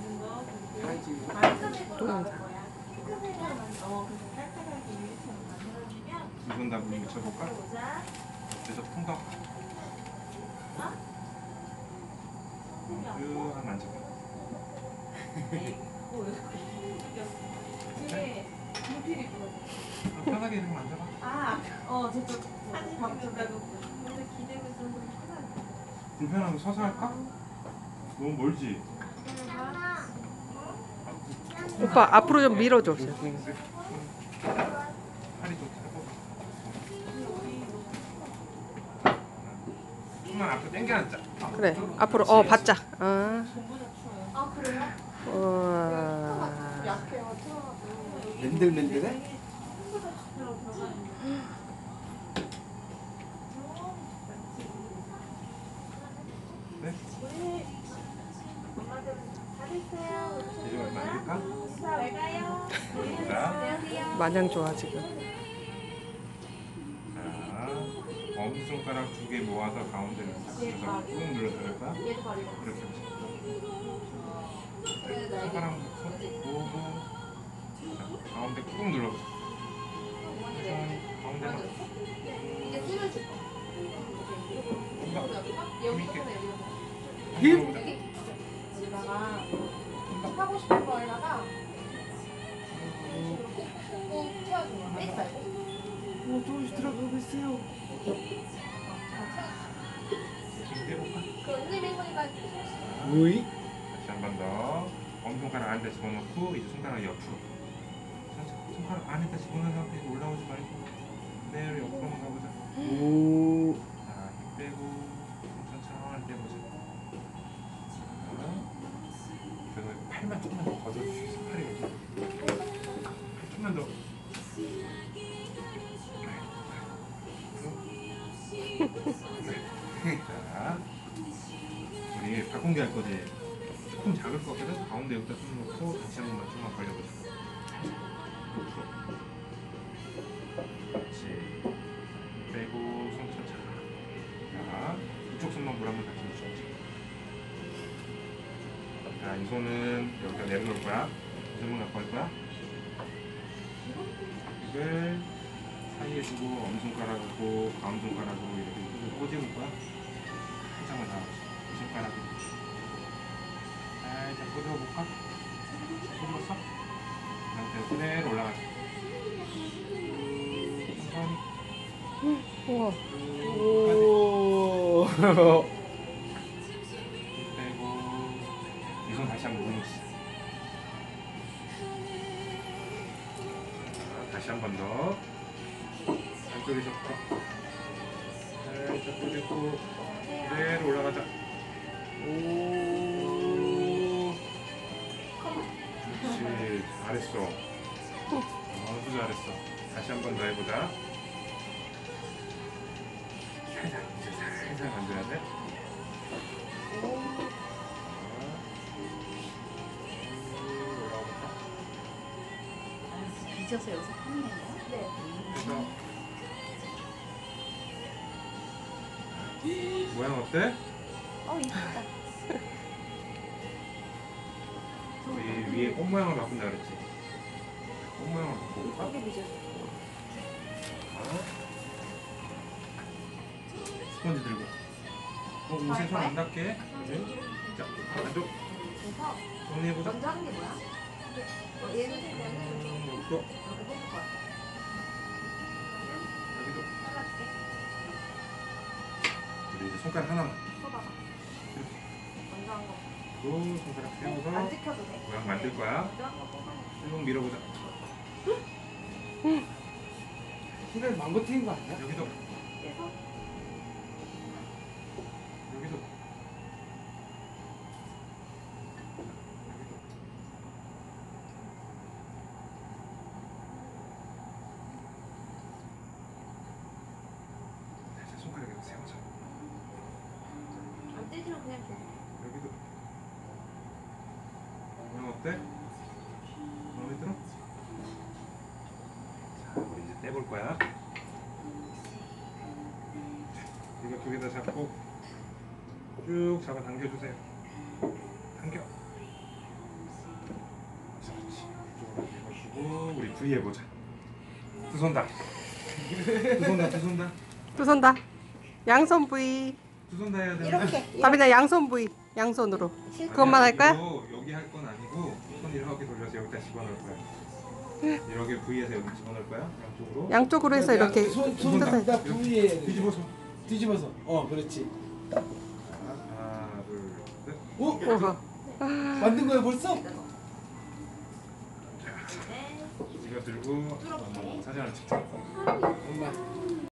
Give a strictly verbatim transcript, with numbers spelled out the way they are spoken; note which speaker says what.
Speaker 1: 동영상.
Speaker 2: 두 손 다 묻혀볼까? 그래서 통닭 쭉 한 만져봐. 편하게 이렇게 만져봐.
Speaker 3: 아, 어, 저쪽 밥 준다고. 근데 기대고 있어서
Speaker 2: 불편하면 서서 할까? 너무 멀지?
Speaker 1: 오빠 앞으로 좀 밀어줘.
Speaker 2: 팔이 좀 차고. 좀만 앞으로 당겨 앉자.
Speaker 1: 그래 앞으로 어 바짝. 아,
Speaker 3: 아, 그래요?
Speaker 1: 와.
Speaker 3: 약해요, 틀어놔도.
Speaker 4: 맨들맨들해?
Speaker 2: 네?
Speaker 3: 엄마들 잘했어요.
Speaker 2: 이제 얼마 안 될까?
Speaker 3: 왜 가요?
Speaker 2: 자,
Speaker 3: 안녕하세요.
Speaker 1: 마냥 좋아 지금.
Speaker 2: 자, 엄지손가락 두 개 모아서 가운데를 딱 그래서 꾹 눌러서 그럴 거야?
Speaker 3: 얘도 발이고.
Speaker 2: 그렇게 하자. 손가락 모으고 자, 가운데 꾹 눌러보자. 천천히 가운데만
Speaker 3: 이제 힘을 줄 거.
Speaker 2: 힘있게
Speaker 4: 힘?
Speaker 3: 여기다가 하고 싶은 거에다가 꾹꾹 채워준 거야. 빼지 말고.
Speaker 4: 오, 조금씩 들어가고 있어요.
Speaker 2: 지금 빼볼까?
Speaker 3: 그 은림이 소리가
Speaker 4: 오이?
Speaker 2: 다시 한 번 더 엄지손가락 안에다 집어넣고 이제 손가락 옆으로 손- 손가락 안에다 집어넣은 상태에서 올라오지 말고 그대로 옆으로만 가보자.
Speaker 4: 오.
Speaker 2: 자, 힘 빼고 천천히 빼보자. 자, 그래서 팔만 조금만 더 걷어줄 수 있어. 팔이 여기. 팔 좀만 더. 자, 우리 박공기 할 거지. 조금 작을 것 같거든. 가운데 여기다 손 놓고 다시 한 번만 좀만 벌려보자. 옆으로. 그렇지. 빼고 손 천천히. 자, 이쪽 손만 물 한번 다시 넣어줘. 자, 이 손은 여기다 내려놓을 거야. 이 손만 갖고 할 거야. 이걸 사이에 두고 엄지손가락하고 가운손가락으로 이렇게 꼬집을 거야. 살짝만 다 이 손가락으로 살짝 꼬집어볼까? 꼬집었어? 이 상태에서 그대로 올라가자. 천천히
Speaker 1: 우와.
Speaker 4: 오.
Speaker 2: 빼고 이 손 다시 한번 눌러주자. 다시 한 번 더. 안쪽에서 살짝 꼬집고 그대로 올라가자.
Speaker 4: 오.
Speaker 2: 그렇지. 잘했어. 아주 잘했어. 다시 한 번 더 해보자. 살짝 이제 살살 만져야 돼.
Speaker 3: 빚어서 여기서 하는 거야? 네.
Speaker 2: 그래서 모양 어때?
Speaker 3: 어, 이쁘다.
Speaker 2: 우리 위에 꽃 모양을 바꾼다 그랬지? 꽃 모양을 바꿔볼까?
Speaker 3: 이쁘게 빚어서.
Speaker 2: 스펀지 들고. 어, 옷에 손 안 닿게. 그지? 자, 안쪽
Speaker 3: 그래서
Speaker 2: 정리해보자.
Speaker 3: 먼저 하는 게 뭐야? 어, 얘는 되면은
Speaker 2: 음, 여기도,
Speaker 3: 이렇게 해줄 거야.
Speaker 2: 여기도.
Speaker 3: 잘라줄게.
Speaker 2: 우리 이제 손가락 하나만.
Speaker 3: 써봐봐. 먼저 한 거.
Speaker 2: 그 손가락
Speaker 3: 안
Speaker 2: 세워서
Speaker 3: 지켜도 돼.
Speaker 2: 모양 만들 거야.
Speaker 3: 먼저 한 거 뽑아내.
Speaker 2: 쭉 밀어보자.
Speaker 4: 손에 망고 튀긴 거 아니야?
Speaker 2: 여기도,
Speaker 3: 그래서
Speaker 2: 여기도. 살짝 손가락 이렇게 세워줘.
Speaker 3: 안 떼지면 그냥 줘.
Speaker 2: 여기도. 모양 어때? 마음에 들어? 자, 우리 이제 떼볼 거야. 이거 두 개 다 잡고 쭉 잡아 당겨주세요. 당겨. V 해보자. 두 손 다. 두 손 다, 두 손 다.
Speaker 1: 두 손 다. 양손 V.
Speaker 2: 두 손 다 해야 되나?
Speaker 3: 이렇게.
Speaker 1: 다빈아 양손 V. 양손으로.
Speaker 3: 실컷.
Speaker 1: 그것만 할 거야?
Speaker 2: 아니야, 이거 여기 할 건 아니고 손 이렇게 돌려서 여기다 집어넣을 거야. 이렇게 V에서 여기 집어넣을 거야. 양쪽으로.
Speaker 1: 양쪽으로 해서 이렇게.
Speaker 4: 손, 손
Speaker 1: 뜯어서.
Speaker 4: 다 부위에
Speaker 2: 뒤집어서.
Speaker 4: 뒤집어서. 어, 그렇지.
Speaker 2: 하나, 둘, 셋.
Speaker 4: 오,
Speaker 1: 우와.
Speaker 4: 만든 거야 벌써?
Speaker 2: 이거 들고 한번 사진을 찍자.
Speaker 4: 엄마.